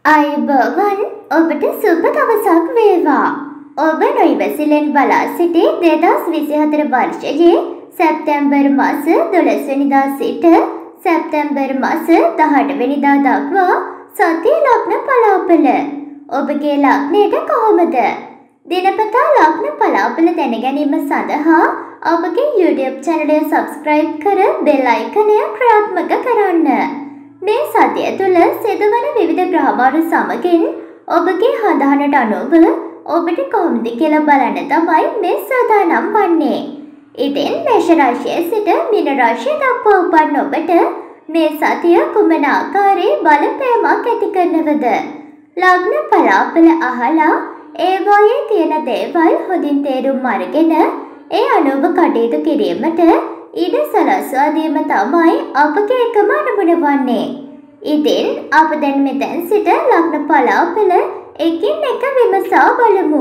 අයිබෝවන් ඔබට සුබ දවසක් වේවා. ඔබ නොයිවසිලෙන් බලා සිටි 2024 වර්ෂයේ සැප්තැම්බර් මාස 12 වෙනිදා සිට සැප්තැම්බර් මාස 18 වෙනිදා දක්වා සති ලග්න පලාපල. ඔබගේ ලග්නයට කොහොමද? දිනපතා ලග්න පලාපල දැන ගැනීම සඳහා ඔබගේ YouTube channel එක subscribe කර bell icon එක ක්‍රියාත්මක කරන්න. මේ සතිය තුළ සිදුවන විවිධ ග්‍රහමාරු සමගින් ඔබගේ හඳහනට අනුව ඔබට කොහොමද කියලා බලන්න තමයි මේ සූදානම් වන්නේ. ඉතින් මේෂ රාශියේ සිට මීන රාශිය දක්වා උපන් ඔබට මේ සතිය කුමන ආකාරයේ බලපෑමක් ඇති කරනවද? ලග්න පලාපල අහලා ඒවායේ තියෙන දේවල් හොඳින් තේරුම් අරගෙන ඒ අනුව කටයුතු කිරීමට ඉඩ සලස්වා දීම තමයි අපගේ එකම අරමුණ වන්නේ. ඉතින් අප දැන් මෙතෙන් සිට ලග්න පලාපල එකින් එක විමසා බලමු.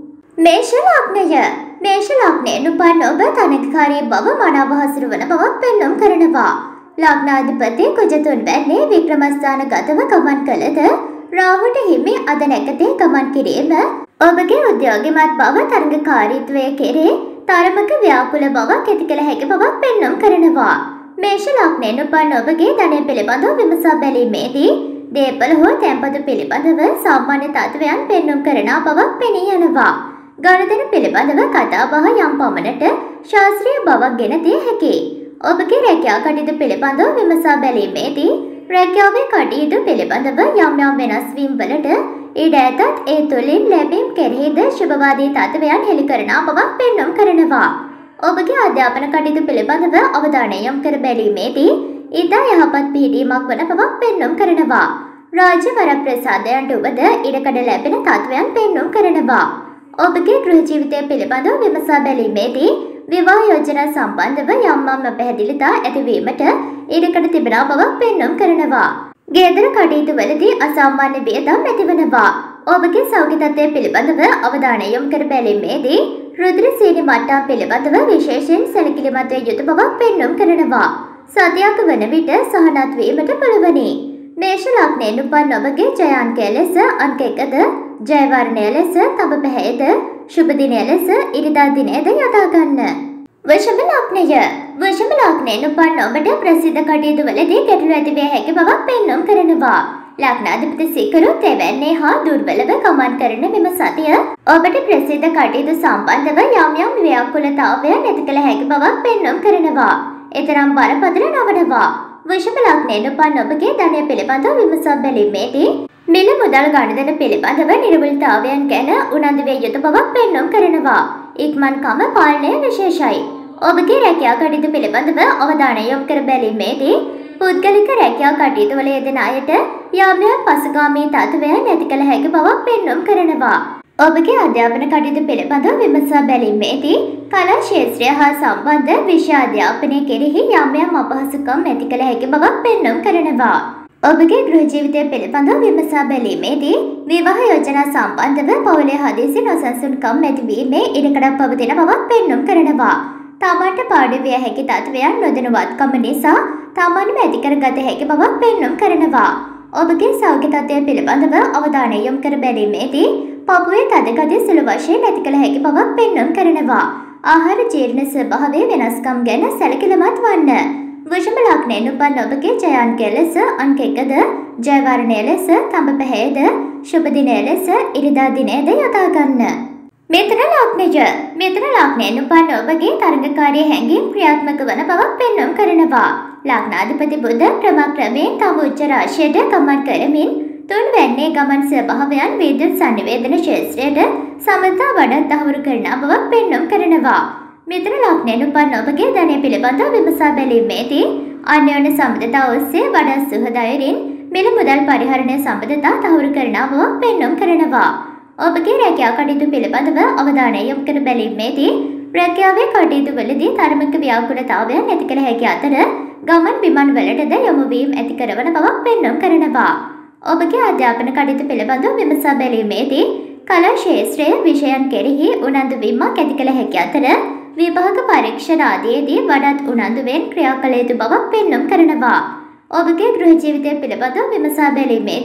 මේෂ ලග්නය. මේෂ ලග්නයෙන් උපන් ඔබ තරගකාරී බව මනාව හසුරුවන බවක් පෙන්නුම් කරනවා. ලග්නාධිපති කුජ තුන්වැන්නේ වික්‍රමස්ථානගතව ගමන් කළද රාහුට හිමි අද නැකතේ ගමන් කිරීම ඔබගේ උද්‍යෝගිමත් බව තරගකාරීත්වය කෙරේ තරමක ව්‍යාකුල බවක් ඇති කළ හැකි බවක් පෙන්නුම් කරනවා. මේෂ ලග්නයෙන් උපන් ඔබගේ ධනය පිළිබඳව විමසා බැලීමේදී දේපල හෝ තැන්පතු පිළිබඳව සාමාන්‍ය තත්ත්වයන් පෙන්නුම් කරන බවක් පෙනී යනවා. ගණදෙන පිළිබඳව කතාබහ යම් පමණට ශාස්ත්‍රීය බවක් ගෙන දිය හැකියි. ඔබගේ රැකියා කටයුතු පිළිබඳව විමසා බැලීමේදී රැකියාවේ කටයුතු පිළිබඳව යම් වෙනස් වීම් වලට ඉඩ ඇතත් ඒ තුළින් ලැබීම් කෙරෙහිද ශුභවාදී තත්ත්වයන් හෙළි කරන බවක් පෙන්නුම් කරනවා. ඔබගේ අධ්‍යාපන කටයුතු පිළිබඳව අවධානය යොමු කර බැලීමේදී ඉතා යහපත් පිහිටීමක් වන බවක් පෙන්නුම් කරනවා. රාජ්‍ය වරප්‍රසාදයන්ට උවද ඉඩකඩ ලැබෙන තත්ත්වයන් පෙන්නුම් කරනවා. ඔබගේ ගෘහ ජීවිතය පිළිබඳව විමසා බැලීමේදී විවාහ යෝජනා සම්බන්ධව යම් පැහැදිලිතා ඇතිවීමට ඉඩකඩ තිබෙන බවක් පෙන්නුම් කරනවා. ගෙදර කටයුතු වලදී අසාමාන්‍ය වියදම් ඇතිවනවා. ඔබගේ සෞඛ්‍ය තත්ත්වය පිළිබඳව අවධානය යොමු කර බැලීමේදී රුධිර සීනි මට්ටම් පිළිබඳව විශේෂයෙන් සැලකිලිමත් විය යුතු බවක් පෙන්නුම් කරනවා. සතියක් වන විට සහනත් වීමට පුළුවනි. මේෂ ලග්නයෙන් උපන් ඔබගේ ජය අංකය ලෙස අංක 1ද, ජය වර්ණය ලෙස තඹ පැහැයද, ශුභ දිනය ලෙස ඉරිදා දිනයද යොදා ගන්න. වෘෂභ ලග්නය. වෘෂභ ලග්නයෙන් උපන් ඔබට ප්‍රසිද්ධ කටයුතු වලදී ගැටලු ඇති විය හැකි බවක් පෙන්නුම් කරනවා. ලග්නාධිපති සිකුරු තෙවැන්නේ හා දුර්වලව ගමන් කරන මෙම සතිය ඔබට ප්‍රසිද්ධ කටයුතු සම්බන්ධව යම් ව්‍යාකුලතාවයන් ඇති කළ හැකි බවක් පෙන්නුම් කරනවා. එතරම් බරපතල නොවනවා. වෘෂභ ලග්නයෙන් උපන් ඔබගේ ධනය පිළිබඳව විමසා බැලීමේදී මිල මුදල් ගනුදෙනු පිළිබඳව නිර්වෘතතාවයන් ගැන උනන්දු විය යුතු බවක් පෙන්නුම් කරනවා. ඉක්මන්කම පාලනය විශේෂයි. ඔබගේ රැකියා කටයුතු පිළිබඳව අවධානය යොමු කර බැලීමේදී පුද්ගලික රැකියා කටයුතු වල යෙදෙන අයට යම් පසුගාමී තත්ත්වයන් ඇති කළ හැකි බවක් පෙන්නුම් කරනවා. ඔබගේ අධ්‍යාපන කටයුතු පිළිබඳව විමසා බැලීමේදී කලා ක්ෂේත්‍රය හා සම්බන්ධ විෂය අධ්‍යාපනය කෙරෙහි යම් අපහසුකම් ඇති කළ හැකි බවක් පෙන්නුම් කරනවා. ඔබගේ ගෘහ ජීවිතය පිළිබඳව විමසා බැලීමේදී විවාහ යෝජනා සම්බන්ධව පවුලේ හදිසි නොසන්සුන්කම් ඇතිවීමේ ඉඩකඩක් පවතින බවක් පෙන්නුම් කරනවා. තමන්ට පාඩු විය හැකි තත්ත්වයන් නොදැනුවත්කම නිසා තමන්ම ඇති කරගත හැකි බවක් පෙන්නුම් කරනවා. ඔබගේ සෞඛ්‍ය තත්ත්වය පිළිබඳව අවධානය යොමු කර බැලීමේදී පපුවේ තද ගතිය සුළු වශයෙන් ඇති කළ හැකි බවක් පෙන්නුම් කරනවා. ආහාර ජීර්ණ ස්වභාවයේ වෙනස්කම් ගැන සැලකිලිමත් වන්න. වෘෂභ ලග්නයෙන් උපන් ඔබගේ ජය අංකය ලෙස අංක 1ද, ජය වර්ණය ලෙස තඹ පැහැයද, ශුභ දිනය ලෙස ඉරිදා දිනයද යොදා ගන්න. මිථුන ලග්නය. මිථුන ලග්නයෙන් උපන් ඔබගේ තරගකාරී හැඟීම් ක්‍රියාත්මක වන බවක් පෙන්නුම් කරනවා. ලග්නාධිපති බුධ ක්‍රමක්‍රමයෙන් තම උච්ච රාශියට ගමන් කරමින් තුන්වැන්නේ ගමන් ස්වභාවයන් විද්‍යුත් සංනිවේදන ක්ෂේත්‍රයට සමතා වඩාත් තහවුරු කරන බවක් පෙන්නුම් කරනවා. මිථුන ලග්නයෙන් උපන් ඔබගේ ධනය පිළිබඳව විමසා බැලීමේදී අන්‍යෝන්‍ය සම්බන්ධතා ඔස්සේ වඩා සුහදයිරින් මිල මුදල් පරිහරණය සම්බන්ධතා තහවුරු කරන බවක් පෙන්නුම් කරනවා. ඔබගේ රැකියා කටයුතු පිළිබඳව අවධානය යොමු කර බැලීමේදී රැකියාවේ කටයුතු වලදී තරමක ව්‍යාකුලතාවයන් ඇති කළ හැකි අතර ගමන් බිමන් වලටද යොමු වීම ඇති කරන බවක් පෙන්නුම් කරනවා. ඔබගේ අධ්‍යාපන කටයුතු පිළිබඳව විමසා බැලීමේදී කලා ක්ෂේත්‍රයේ විෂයන් කෙරෙහි උනන්දු වීමක් ඇති කළ හැකි අතර විභාග පරීක්ෂණ ආදියේදී වඩාත් උනන්දුවෙන් ක්‍රියා කළ යුතු බවක් පෙන්නුම් කරනවා. ඔබගේ ගෘහ ජීවිතය පිළිබඳව විමසා බැලීමේදී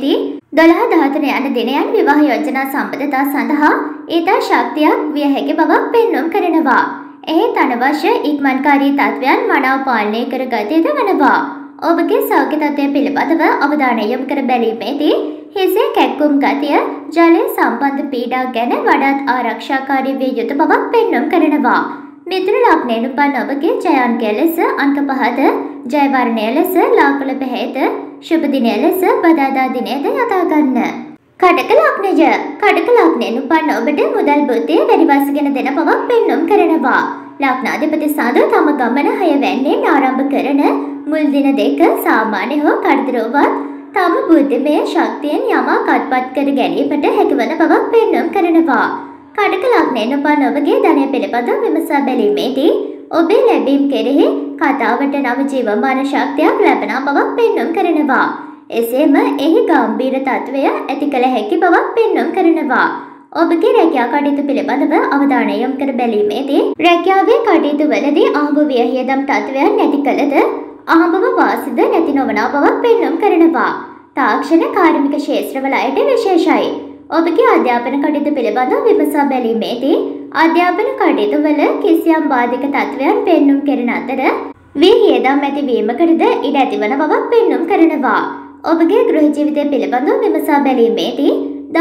12-13 යන දිනයන් විවාහ යෝජනා සම්බන්ධතා සඳහා ඊතා ශක්තියක් විය හැකි බවක් පෙන්නුම් කරනවා. එහෙත් අනවශ්‍ය ඉක්මන්කාරී තත්ත්වයන් මනාව පාලනය කර ගත යුතු වෙනවා. ඔබගේ සෞඛ්‍ය තත්ත්වය පිළිබඳව අවධානය යොමු කර බැලීමේදී හිසේ කැක්කුම් ගතිය, ජලය සම්බන්ධ පීඩා ගැන වඩාත් ආරක්ෂාකාරී විය යුතු බවක් පෙන්නුම් කරනවා. මිථුන ලග්නයෙන් උපන් ඔබගේ ජයාංකය ලෙස අංක 5ද, ජය වර්ණය ලෙස ලාකුල පැහැයද, ශුභ දිනය ලෙස බදාදා දිනයද යොදා ගන්න. කටක ලග්නය. කටක ලග්නයෙන් උපන් ඔබට මුදල් බුද්ධිය වැඩි වශයෙන් දෙන බවක් පෙන්නුම් කරනවා. ලග්නාධිපති සඳ තම ගමන 6 වැන්නෙන් ආරම්භ කරන මුල් දින දෙක සාමාන්‍ය හෝ කරදරවත් තම බුද්ධිමය ශක්තියෙන් යමක් අත්පත් කර ගැනීමට හැකිවන බවක් පෙන්නුම් කරනවා. කටක ලග්නයෙන් උපන් ඔබගේ ධනය පිළිබඳව විමසා බැලීමේදී ඔබේ ලැබීම් කෙරෙහි කතාවට නව ජීවමාන ශක්තියක් ලැබෙන බවක් පෙන්නුම් කරනවා. එසේම එහි ගැඹීර තත්වය ඇති කළ හැකි බවක් පෙන්නුම් කරනවා. ඔබගේ රැකියා කටයුතු පිළිබඳව අවධානය යොමු කර බැලීමේදී රැකියාවේ කටයුතු වලදී අහඹ වියහියදම් තත්වයන් නැති කළද අහඹම වාසිද නැති නොවන බවක් පෙන්නුම් කරනවා. තාක්ෂණ කාර්මික ක්ෂේත්‍රවල අයට විශේෂයි. ඔබගේ අධ්‍යාපන කටයුතු පිළිබඳව විමසා බැලීමේදී අධ්‍යාපන කටයුතු වල කිසියම් බාධක තත්වයන් පෙන්නුම් කරන අතර වියහියදම් ඇතිවීමකටද ඉඩ ඇතිවන බවක් පෙන්නුම් කරනවා. ඔබගේ ගෘහ ජීවිතය පිළිබඳව විමසා බැලීමේදී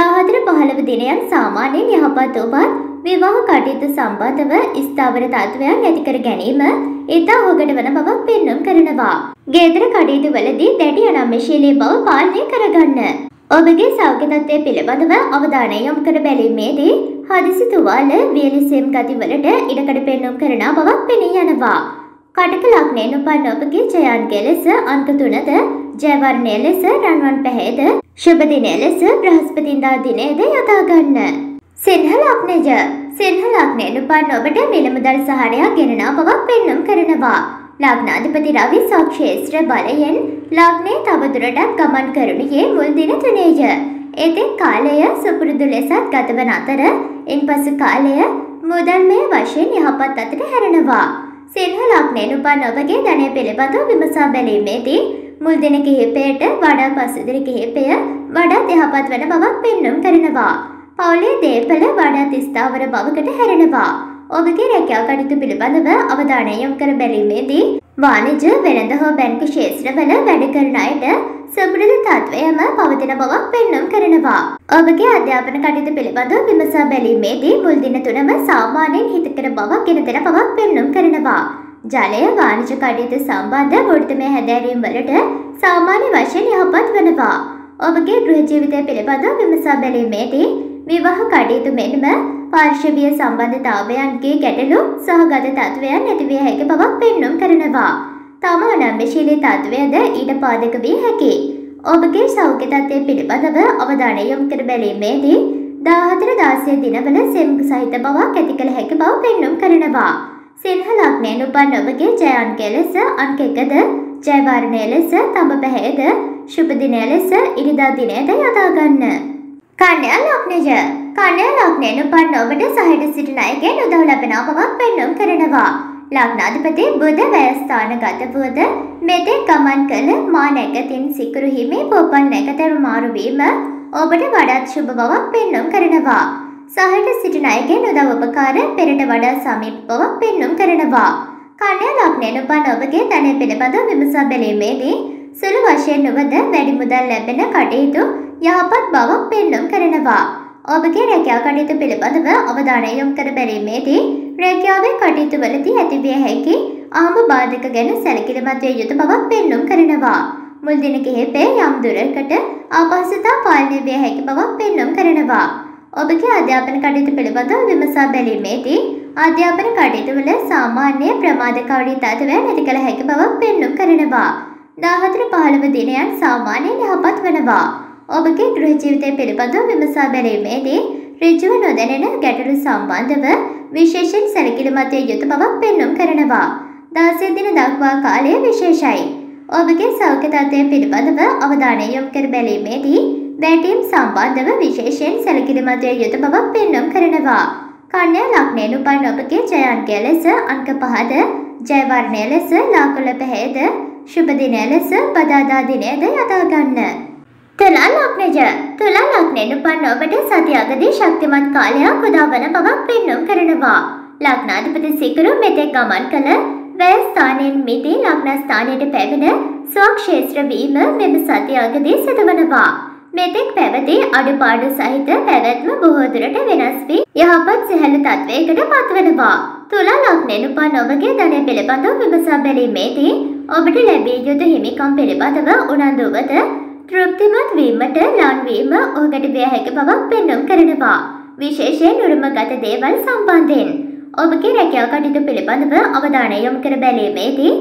14-15 දිනයන් සාමාන්‍යයෙන් යහපත් ඔබත් විවාහ කටයුතු සම්බන්ධව ස්ථාවර තත්වයන් ඇති කර ගැනීම ඉතා හොගට වන බවක් පෙන්නුම් කරනවා. ගෙදර කටයුතු වලදී දැඩි අනම්‍යශීලී බව පාලනය කරගන්න. ඔබගේ සෞඛ්‍ය තත්ත්වය පිළිබඳව අවධානය යොමු කර බැලීමේදී හදිසි තුවාල වියලිසෙම් ගතිවලට ඉඩකඩ පෙන්නුම් කරන බවක් පෙනී යනවා. කටක ලග්නයෙන් උපන් ඔබගේ ජයාංකය ලෙස අංක 3ද, ජය වර්ණය ලෙස රන්වන් පැහැයද, ශුභ දිනය ලෙස බ්‍රහස්පතින්දා දිනයද යොදා ගන්න. සිංහ ලග්නය. සිංහ ලග්නයෙන් උපන් ඔබට මිල මුදල් සහනයක් ගෙනන බවක් පෙන්නුම් කරනවා. ලග්නාධිපති රවි සක්ෂේත්‍ර බලයෙන් ලග්නයේ තවදුරටත් ගමන් කරනුයේ මුල් දින 3ය. ඒතෙක් කාලය සුපුරුදු ලෙසත් ගතවන අතර ඉන්පසු කාලය මුදල්මය වශයෙන් යහපත් අතට හැරෙනවා. සිංහ ලග්නයෙන් උපන් ඔබගේ ධනය පිළිබඳව විමසා බැලීමේදී මුල් දින කිහිපයට වඩා පසු දින කිහිපය වඩාත් යහපත් වන බවක් පෙන්නුම් කරනවා. පවුලේ දේපල වඩාත් ස්ථාවර බවකට හැරෙනවා. ඔබගේ රැකියා කටයුතු පිළිබඳව අවධානය යොමු කර බැලීමේදී වාණිජ්‍ය වෙළඳ හෝ බැංකු ක්ෂේත්‍රවල වැඩ කරන අයට සුපුරුදු තත්වයම පවතින බවක් පෙන්නුම් කරනවා. ඔබගේ අධ්‍යාපන කටයුතු පිළිබඳව විමසා බැලීමේදී මුල් දින 3ම සාමාන්‍යයෙන් හිතකර බවක් ගෙන දෙන බවක් පෙන්නුම් කරනවා. ජලය වාණිජ්‍ය කටයුතු සම්බන්ධ වෘත්තීය හැදෑරීම් වලට සාමාන්‍ය වශයෙන් යහපත් වෙනවා. ඔබගේ ගෘහ ජීවිතය පිළිබඳව විමසා බැලීමේදී විවාහ කටයුතු මෙන්ම පාර්ශවීය සම්බන්ධතාවයන්ගේ ගැටලු සහගත තත්වයන් ඇති විය හැකි බවක් පෙන්නුම් කරනවා. තම අනම්‍යශීලී තත්වයද ඊට පාදක විය හැකියි. ඔබගේ සෞඛ්‍ය තත්ත්වය පිළිබඳව අවධානය යොමු කර බැලීමේදී 14-16 දිනවල සෙම් සහිත බවක් ඇති කළ හැකි බව පෙන්නුම් කරනවා. සිංහ ලග්නයෙන් උපන් ඔබගේ ජයාංකය ලෙස අංක 1ද, ජය වර්ණය ලෙස තඹ පැහැයද, ශුභ දිනය ලෙස ඉරිදා දිනයද යොදා ගන්න. කන්‍යා ලග්නය. කන්‍යා ලග්නයෙන් උපන් ඔබට සහයට සිටින අයගෙන් උදව් ලැබෙන බවක් පෙන්නුම් කරනවා. ලග්නාධිපති බුධ වැයස්ථානගත වුවද මෙතෙක් ගමන් කළ මා නැගතින් සිකුරු හිමි පොපල් නැකතර මාරු වීම ඔබට වඩාත් ශුභ බවක් පෙන්නුම් කරනවා. සහයට සිටින අයගෙන් උදව් උපකාර පෙරට වඩා සමීප බවක් පෙන්නුම් කරනවා. කන්‍යා ලග්නයෙන් උපන් ඔබගේ ධනය පිළිබඳව විමසා බැලීමේදී සුළු වශයෙන් නුවද වැඩි මුදල් ලැබෙන කටයුතු යහපත් බවක් පෙන්නුම් කරනවා. ඔබගේ රැකියා කටයුතු පිළිබඳව අවධානය යොමු කර බැලීමේදී රැකියාවේ කටයුතු වලදී ඇතිවිය හැකි අහඹ බාධක ගැන සැලකිලිමත් විය යුතු බවක් පෙන්නුම් කරනවා. මුල් දින කිහිපය යම් දුරකට අපහසුතා පාලනය විය හැකි බවක් පෙන්නුම් කරනවා. ඔබගේ අධ්‍යාපන කටයුතු පිළිබඳව විමසා බැලීමේදී අධ්‍යාපන කටයුතු වල සාමාන්‍ය ප්‍රමාදකාරී තත්ත්වයන් ඇති කළ හැකි බවක් පෙන්නුම් කරනවා. 14-15 දිනයන් සාමාන්‍යයෙන් යහපත් වෙනවා. ඔබගේ ගෘහ ජීවිතය පිළිබඳව විමසා බැලීමේදී ඍජුව නොදැනෙන ගැටලු සම්බන්ධව විශේෂයෙන් සැලකිලිමත් විය යුතු බවක් පෙන්නුම් කරනවා. 16 දින දක්වා කාලය විශේෂයි. ඔබගේ සෞඛ්‍ය තත්ත්වය පිළිබඳව අවධානය යොමු කර බැලීමේදී වැටීම් සම්බන්ධව විශේෂයෙන් සැලකිලිමත් විය යුතු බවක් පෙන්නුම් කරනවා. කන්‍යා ලග්නයෙන් උපන් ඔබගේ ජයාංකය ලෙස අංක 5ද, ජය වර්ණය ලෙස ලාකුල පැහැයද, ශුභ දිනය ලෙස බදාදා දිනයද යොදා ගන්න. තුලා ලග්නජ තුලා ලග්නයෙන් උපන් ඔබට සතියකදී ශක්තිමත් කාලයක් උදාවන බවක් පෙන්නුම් කරනවා. ලග්නාධිපති සිකුරු මෙතෙක් ගමන් කළ වැය ස්ථානයෙන් මිදී ලග්න ස්ථානයට පැමිණ ස්වක්ෂේත්‍ර වීම මෙම සතියකදී සිදුවනවා. මෙතෙක් පැවති අඩුපාඩු සහිත පැවැත්ම බොහෝ දුරට වෙනස් වී යහපත් සැහැල්ලු තත්වයකට පත්වනවා. තුලා ලග්නයෙන් උපන් ඔබගේ ධනය පිළිබඳව විමසා බැලීමේදී ඔබට ලැබිය යුතු හිමිකම් පිළිබඳව උනන්දුවද තෘප්තිමත් වීමට ලන්වීම ඔහුට විය හැකි බවක් පෙන්නුම් කරනවා. විශේෂයෙන් උරුමගත දේවල් සම්බන්ධයෙන් ඔබගේ රැකියා කටයුතු පිළිබඳව අවධානය යොමු කර බැලීමේදී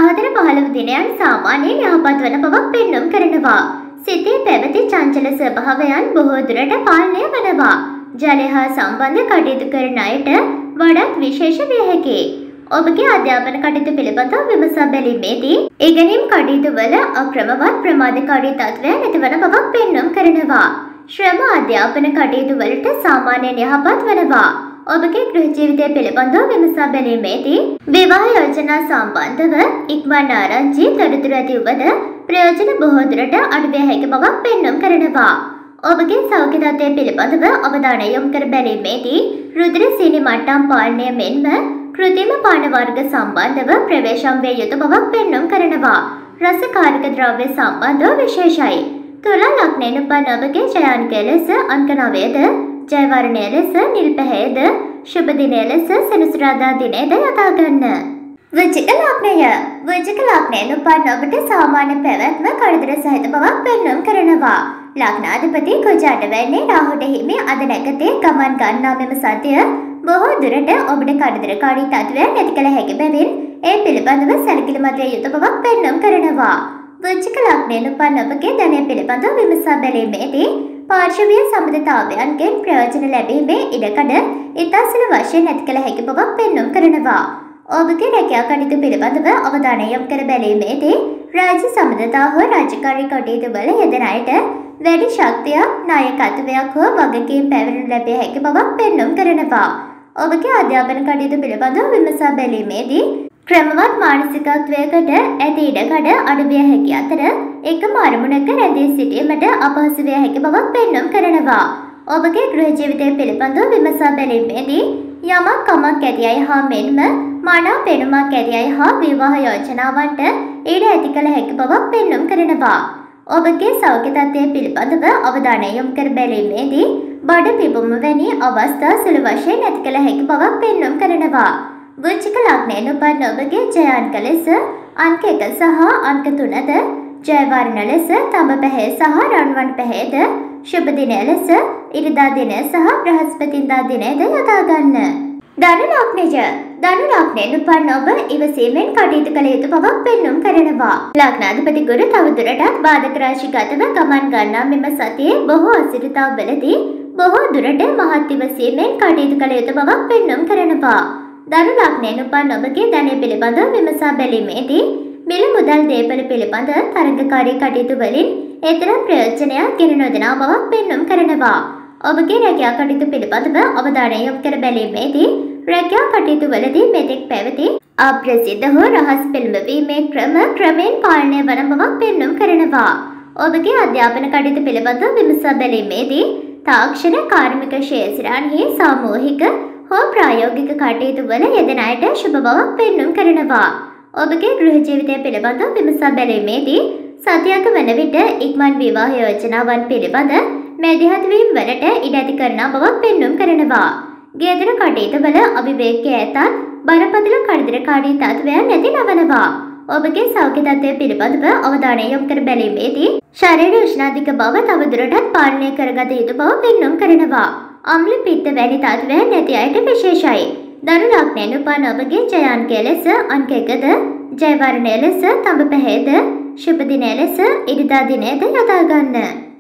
14-15 දිනයන් සාමාන්‍යයෙන් යහපත් වන බවක් පෙන්නුම් කරනවා. සිතේ පැවති චංචල ස්වභාවයන් බොහෝ දුරට පාලනය වනවා. ජලය හා සම්බන්ධ කටයුතු කරන අයට වඩාත් විශේෂ විය හැකියි. ඔබගේ අධ්‍යාපන කටයුතු පිළිබඳව විමසා බැලීමේදී ඉගෙනීම් කටයුතු වල අක්‍රමවත් ප්‍රමාදකාරී තත්ත්වයන් ඇතිවන බවක් පෙන්නුම් කරනවා. ශ්‍රම අධ්‍යාපන කටයුතු වලට සාමාන්‍යයෙන් යහපත් වනවා. ඔබගේ ගෘහ ජීවිතය පිළිබඳව විමසා බැලීමේදී විවාහ යෝජනා සම්බන්ධව ඉක්මන් ආරංචි තොරතුරු ඇති වුවද ප්‍රයෝජන බොහෝ දුරට අඩු විය හැකි බවක් පෙන්නුම් කරනවා. ඔබගේ සෞඛ්‍ය තත්ත්වය පිළිබඳව අවධානය යොමු කර බැලීමේදී රුධිර සීනි මට්ටම් පාලනය මෙන්ම කෘත්‍රිම පාන වර්ග සම්බන්ධව ප්‍රවේශම් විය යුතු බවක් පෙන්නුම් කරනවා. රසකාරක ද්‍රව්‍ය සම්බන්ධව විශේෂයි. තුලා ලග්නයෙන් උපන් ඔබගේ ජයාංකය ලෙස අංක 9ද, ජය වර්ණය ලෙස නිල් පැහැයද, ශුභ දිනය ලෙස සෙනසුරාදා දිනයද යොදා ගන්න. වෘශ්චික ලග්නය වෘශ්චික ලග්නයෙන් උපන් ඔබට සාමාන්‍ය පැවැත්ම කරදර සහිත බවක් පෙන්නුම් කරනවා. ලග්නාධිපති කුජ අටවැන්නේ රාහුට හිමි අද නැකතේ ගමන් ගන්නා මෙම සතිය බොහෝ දුරට ඔබට කරදරකාරී තත්ත්වයන් ඇති කළ හැකි බැවින් ඒ පිළිබඳව සැලකිලිමත් විය යුතු බවක් පෙන්නුම් කරනවා. වෘශ්චික ලග්නයෙන් උපන් ඔබගේ ධනය පිළිබඳව විමසා බැලීමේදී පාර්ශවීය සම්බන්ධතාවයන්ගෙන් ප්‍රයෝජන ලැබීමේ ඉඩකඩ ඉතා සුළු වශයෙන් ඇති කළ හැකි බවක් පෙන්නුම් කරනවා. ඔබගේ රැකියා කටයුතු පිළිබඳව අවධානය යොමු කර බැලීමේදී රාජ්‍ය සම්බන්ධතා හෝ රාජකාරී කටයුතු වල යෙදෙන අයට වැඩි ශක්තියක් නායකත්වයක් හෝ වගකීම් පැවරෙනු ලැබිය හැකි බවක් පෙන්නුම් කරනවා. ඔබගේ අධ්‍යාපන කටයුතු පිළිබඳව විමසා බැලීමේදී ක්‍රමවත් මානසිකත්වයකට ඇති ඉඩකඩ අඩු විය හැකි අතර එකම අරමුණක රැඳී සිටීමට අපහසු විය හැකි බවක් පෙන්නුම් කරනවා. ඔබගේ ගෘහ ජීවිතය පිළිබඳව විමසා බැලීමේදී යමක් කමක් ඇති අය හා මෙන්ම මනා පෙනුමක් ඇති අය හා විවාහ යෝජනාවන්ට ඊට ඇති කළ හැකි බවක් පෙන්නුම් කරනවා. ඔබගේ සෞඛ්‍ය තත්ත්වය පිළිබඳව අවධානය යොමු කර බැලීමේදී බඩ පිබුම වැනි අවස්ථා සුළු වශයෙන් ඇති කළ හැකි බවක් පෙන්නුම් කරනවා. වෘශ්චික ලග්නයෙන් උපන් ඔබගේ ජයාංක ලෙස අංක 1 සහ අංක 3ද, ජය වර්ණ ලෙස තඹ පැහැ සහ රන්වන් පැහැද, ශුභ දිනය ලෙස ඉරිදා දිනය සහ බ්‍රහස්පතින්දා දිනයද යොදා ගන්න. ධනු ලග්නජ ධනු ලග්නයෙන් උපන් ඔබ ඉවසීමෙන් කටයුතු කළ යුතු බවක් පෙන්නුම් කරනවා. ලග්නාධිපති ගුරු තවදුරටත් බාධක රාශිගතව ගමන් ගන්නා මෙම සතියේ බොහෝ අසිරිතාවලදී බොහෝ දුරට මහත් ඉවසීමෙන් කටයුතු කළ යුතු බවක් පෙන්නුම් කරනවා. ධනු ලග්නයෙන් උපන් ඔබගේ ධනය පිළිබඳව විමසා බැලීමේදී මිල මුදල් දේපල පිළිබඳ තරඟකාරී කටයුතු වලින් එතරම් ප්‍රයෝජනයක් ගෙන නොදෙනා බවක් පෙන්නුම් කරනවා. ඔබගේ රැකියා කටයුතු පිළිබඳව අවධානය යොමු කර බැලීමේදී රැකියා කටයුතු වලදී මෙතෙක් පැවති අප්‍රසිද්ධ හෝ රහස් පෙළඹවීමේ ක්‍රමයෙන් පාලනය වන බවක් පෙන්නුම් කරනවා. ඔබගේ අධ්‍යාපන කටයුතු පිළිබඳව විමසා බැලීමේදී තාක්ෂණ කාර්මික ක්ෂේත්‍රයන්හි සාමූහික හෝ ප්‍රායෝගික කටයුතු වල යෙදෙන අයට ශුභ බවක් පෙන්නුම් කරනවා. ඔබගේ ගෘහ ජීවිතය පිළිබඳව විමසා බැලීමේදී සතියක වන විට ඉක්මන් විවාහ යෝජනාවන් පිළිබඳ මැදිහත් වීම වලට ඉඩ ඇති කරන බවක් පෙන්නුම් කරනවා. ගෙදර කටයුතු වල අවිවේකී ඇතත් බරපතල කරදරකාරී තත්ත්වයන් නැති නවනවා. ඔබගේ සෞඛ්‍ය තත්ත්වය පිළිබඳව අවධානය යොමු කර බැලීමේදී ශරීර උෂ්ණාධික බව තවදුරටත් පාලනය කරගත යුතු බව පෙන්නුම් කරනවා. අම්ල පිත්ත වැනි තත්ත්වයන් නැති අයට විශේෂයි. ධනු ලග්නයෙන් උපන් ඔබගේ ජයාංකය ලෙස අංක 1ද, ජය වර්ණය ලෙස තඹ පැහැද, ශුභ දිනය ලෙස ඉරිදා දිනයද යොදා ගන්න.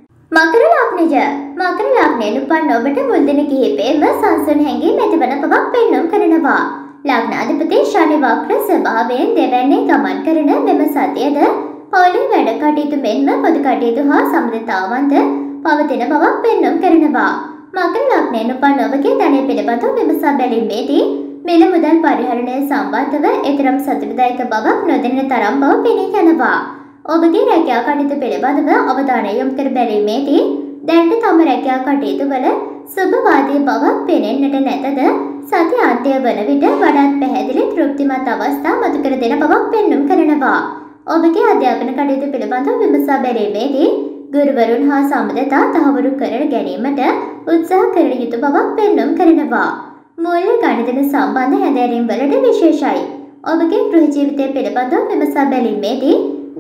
මකර ලග්නජ මකර ලග්නයෙන් උපන් ඔබට මුල් දින කිහිපෙම සංසුන් හැඟීම් ඇතිවන බවක් පෙන්නුම් කරනවා. ලග්නාධිපති ශනි වක්‍ර ස්වභාවයෙන් දෙවැන්නේ ගමන් කරන මෙම සතියද පොළේ වැඩ කටයුතු මෙන්ම පොදු කටයුතු හා සම්බන්ධතාවන්ද පවතින බවක් පෙන්නුම් කරනවා. මකර ලග්නයෙන් උපන් ඔබගේ ධනය පිළිබඳව විමසා බැලීමේදී මිල මුදල් පරිහරණය සම්බන්ධව එතරම් සතුටුදායක බවක් නොදැනෙන තරම් බව පෙනී යනවා. ඔබගේ රැකියා කටයුතු පිළිබඳව අවධානය යොමු කර බැලීමේදී දැනට තම රැකියා කටයුතු වල සුබවාදී බවක් පෙනෙන්නට නැතද සති අන්තය වන විට වඩාත් පැහැදිලි තෘප්තිමත් අවස්ථා මතු කර දෙන බවක් පෙන්눔 කරනවා. ඔබගේ අධ්‍යාපන කටයුතු පිළිබඳව විමසා බැලීමේදී ගුරුවරුන් හා සම්බන්ධතා තහවුරු කර ගැනීමට උත්සාහ කර යුතු බවක් පෙන්눔 කරනවා. මූල්‍ය ගණිතන සම්බන්ධ හැදෑරීම් වලට විශේෂයි. ඔබගේ ගෘහ ජීවිතය පිළිබඳව විමසා බැලීමේදී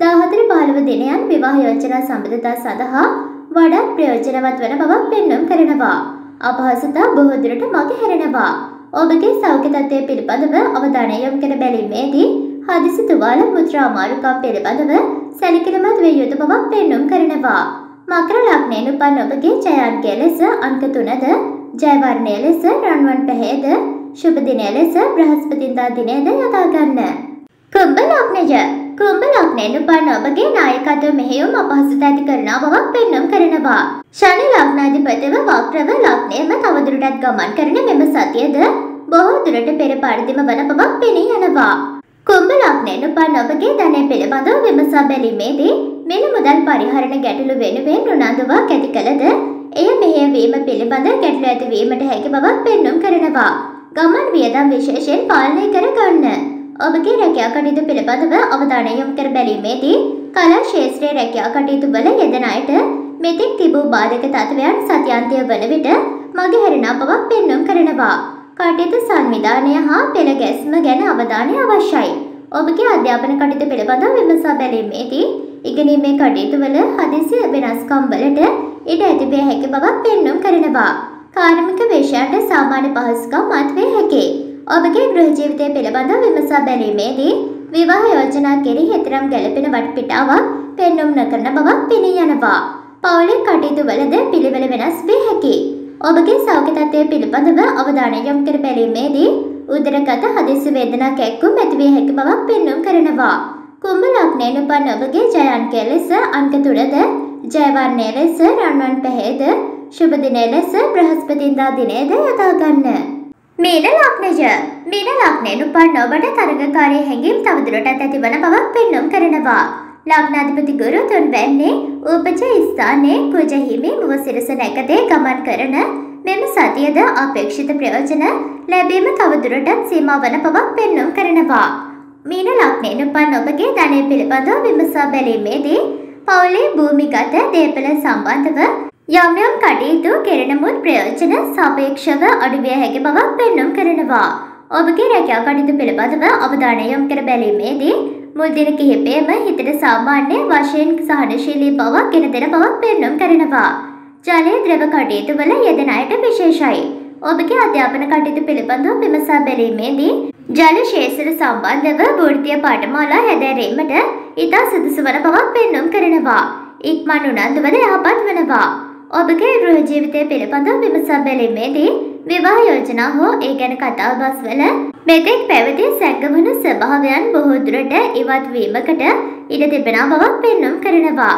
14-15 දිනයන් විවාහ යෝජනා සම්බන්ධතා සඳහා වඩාත් ප්‍රයෝජනවත් වන බවක් පෙන්눔 කරනවා. අපහසුතා බොහෝ දුරට මගහැරෙනවා. ඔබගේ සෞඛ්‍ය තත්ත්වය පිළිබඳව අවධානය යොමු කර බැලීමේදී හදිසි තුවාල මුත්‍රා අමාරුකම් පිළිබඳව සැලකිලිමත් විය යුතු බවක් පෙන්눔 කරනවා. මකර ලග්නයෙන් උපන් ඔබගේ ජයාන්කය ලෙස අංක 3ද, ජය වර්ණය ලෙස රන්වන් පැහැයද, ශුභ දිනය ලෙස බ්‍රහස්පතින්දා දිනයද යොදා ගන්න. කුම්භ ලග්නය. කුම්භ ලග්නයෙන් උපන් ඔබගේ නායකත්ව මෙහෙයුම් අපහසුතා ඇති කරන බවක් පෙන්눔 කරනවා. ශනි ලග්නාධිපතිව වක්‍රව ලග්නයම තවදුරටත් ගමන් කරන මෙම සතියද බොහෝ දුරට පෙර පරිදිම වන බවක් පෙනී යනවා. කුම්භ ලග්නයෙන් උපන් ඔබගේ ධනය පිළිබඳව විමසා බැලීමේදී මිල මුදල් පරිහරණ ගැටලු වෙනුවෙන් උනන්දුවක් ඇති කළද එය මෙහෙයවීම පිළිබඳ ගැටලු ඇතිවීමට හැකි බවක් පෙන්눔 කරනවා. ගමන් වියදම් විශේෂයෙන් පාලනය කර ගන්න. ඔබගේ රැකියා කටයුතු පිළිබඳව අවධානය යොමු කර බැලීමේදී කලා ක්ෂේත්‍රයේ රැකියා කටයුතු වල යෙදෙන අයට මෙතෙක් තිබූ බාධක තත්ත්වයන් සත්‍යාන්තය වන විට මගහැරෙන බවක් පෙන්눔 කරනවා. කටයුතු සංවිධානය හා පෙළ ගැස්ම ගැන අවධානය අවශ්‍යයි. ඔබගේ අධ්‍යාපන කටයුතු පිළිබඳව විමසා බැලීමේදී ඉගෙනීමේ කටයුතු වල හදිසි වෙනස්කම් වලට ඉඩ ඇතිවිය හැකි බවක් පෙන්눔 කරනවා. කාර්මික විෂයන්ට සාමාන්‍ය පහසුකම් මතුවිය හැකියි. ඔබගේ ගෘහ ජීවිතය පිළිබඳව විමසා බැලීමේදී විවාහ යෝජනා කෙරෙහි හෙතරම් ගැළපෙන වටපිටාවක් පෙන්눔 නොකරන බවක් පෙනී යනවා. පවුලේ කටයුතු වලද පිළිවෙල වෙනස් විය හැකියි. ඔබගේ සෞඛ්‍ය තත්ත්වය පිළිබඳව අවධානය යොමු කර බැලීමේදී උදරගත හදිසි වේදනා කැක්කුම් ඇතිවිය හැකි බවක් පෙන්눔 කරනවා. කුම්භ ලග්නයෙන් උපන් ඔබගේ ජය අංකය ලෙස අංක 3ද, ජය වර්ණය ලෙස රන්වන් පැහැයද, ශුභ දිනය ලෙස බ්‍රහස්පතින්දා දිනයද යොදා ගන්න. මීන ලග්නය. මීන ලග්නයෙන් උපන් ඔබට තරගකාරී හැඟීම් තවදුරටත් ඇතිවන බවක් පෙන්눔 කරනවා. ලග්නාධිපති ගුරු තුන්වැන්නේ උපජ ස්ථානයේ කුජ හිමි මුව සිරස නැකතේ ගමන් කරන මෙම සතියද අපේක්ෂිත ප්‍රයෝජන ලැබීම තවදුරටත් සීමා වන බවක් පෙන්눔 කරනවා. මීන ලග්නයෙන් උපන් ඔබගේ ධනය පිළිබඳව විමසා බැලීමේදී පවුලේ භූමිගත දේපල සම්බන්ධව යම් යම් කටයුතු කෙරෙනමුත් ප්‍රයෝජන සාපේක්ෂව අඩුවිය හැකි බවක් පෙන්눔 කරනවා. ඔබගේ රැකියා කටයුතු පිළිබඳව අවධානය යොමු කර බැලීමේදී මුල් දින කිහිපෙම හිතට සාමාන්‍ය වශයෙන් සහනශීලී බවක් ගෙන දෙන බවක් පෙන්눔 කරනවා. ජලය ද්‍රව කටයුතු වල යෙදෙන අයට විශේෂයි. ඔබගේ අධ්‍යාපන කටයුතු පිළිබඳව විමසා බැලීමේදී ජල ක්ෂේත්‍ර සම්බන්ධව වෘත්තීය පාඨමාලා හැදෑරීමට ඉතා සුදුසු වන බවක් පෙන්눔 කරනවා. ඉක්මන් උනන්දුවද යහපත් වෙනවා. ඔබගේ ගෘහ ජීවිතය පිළිබඳව විමසා බැලීමේදී විවාහ යෝජනා හෝ ඒ ගැන කතා බස් වල මෙතෙක් පැවති සැඟවුණු ස්වභාවයන් බොහෝ දුරට ඉවත් වීමකට ඉඩ තිබෙන බවක් පෙන්눔 කරනවා.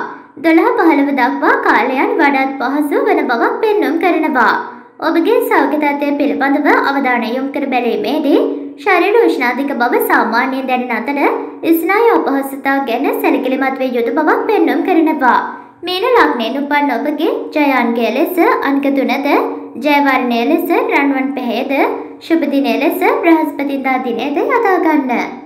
12-15 දක්වා කාලයන් වඩාත් පහසු වන බවක් පෙන්눔 කරනවා. ඔබගේ සෞඛ්‍ය තත්ත්වය පිළිබඳව අවධානය යොමු කර බැලීමේදී ශරීර උෂ්ණාධික බව සාමාන්‍යයෙන් දැනෙන අතර ස්නායු අපහසුතා ගැන සැලකිලිමත් විය යුතු බවක් පෙන්눔 කරනවා. මීන ලග්නයෙන් උපන් ඔබගේ ජය අංකය ලෙස අංක 3ද, ජය වර්ණය ලෙස රන්වන් පැහැයද, ශුභ දිනය ලෙස බ්‍රහස්පතින්දා දිනයද යොදා ගන්න.